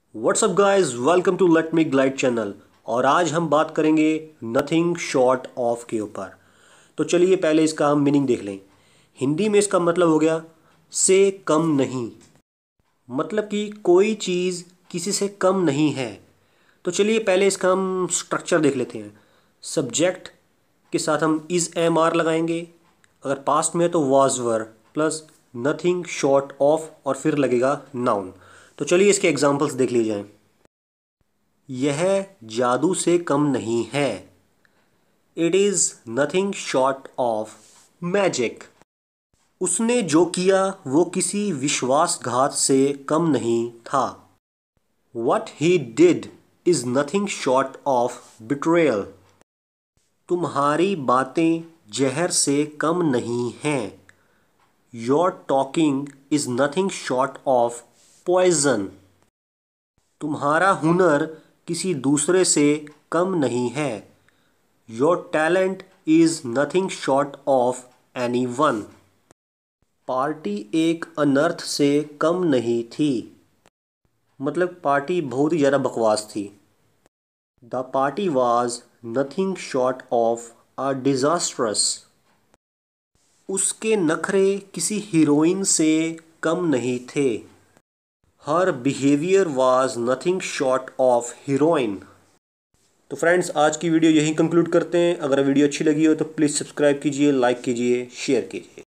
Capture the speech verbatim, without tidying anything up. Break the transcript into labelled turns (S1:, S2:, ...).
S1: WhatsApp guys, welcome to let me glide channel. और आज हम बात करेंगे नथिंग शॉर्ट ऑफ के ऊपर। तो चलिए पहले इसका हम मीनिंग देख लें। हिंदी में इसका मतलब हो गया से कम नहीं, मतलब कि कोई चीज़ किसी से कम नहीं है। तो चलिए पहले इसका हम स्ट्रक्चर देख लेते हैं। सब्जेक्ट के साथ हम इज़ एम आर लगाएंगे, अगर पास्ट में है तो was were plus nothing short of और फिर लगेगा नाउन। तो चलिए इसके एग्जांपल्स देख लिए जाएं। यह जादू से कम नहीं है। It is nothing short of magic. उसने जो किया वो किसी विश्वासघात से कम नहीं था। What he did is nothing short of betrayal. तुम्हारी बातें जहर से कम नहीं हैं। Your talking is nothing short of poison. तुम्हारा हुनर किसी दूसरे से कम नहीं है। Your talent is nothing short of anyone. Party एक अनर्थ से कम नहीं थी, मतलब पार्टी बहुत ही ज़्यादा बकवास थी। The party was nothing short of a disastrous. उसके नखरे किसी हीरोइन से कम नहीं थे। हर behaviour was nothing short of heroine. तो फ्रेंड्स, आज की वीडियो यहीं कंक्लूड करते हैं। अगर वीडियो अच्छी लगी हो तो प्लीज़ सब्सक्राइब कीजिए, लाइक कीजिए, शेयर कीजिए।